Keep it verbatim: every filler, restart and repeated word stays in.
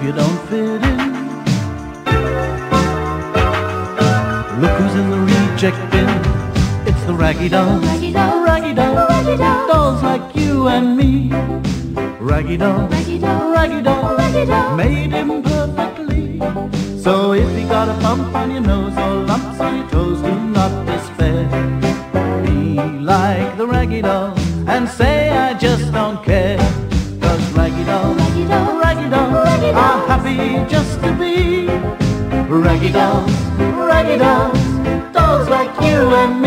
you don't fit in. Look who's in the reject bin. It's the Raggy Dolls. Raggy Dolls. Raggy Dolls. Raggy Dolls. Dolls like you and me. Raggy Dolls. Raggy Dolls. Raggy Dolls. Raggy Dolls. Made him perfectly. So if you got a bump on your nose or lumps on your toes, do not despair. Be like the Raggy Dolls and say I just don't care. Cause Raggy Dolls, Raggy Dolls. Raggy Dolls, Raggy Dolls. are happy just to be Raggy Dolls, Raggy Dolls, dolls like you and me.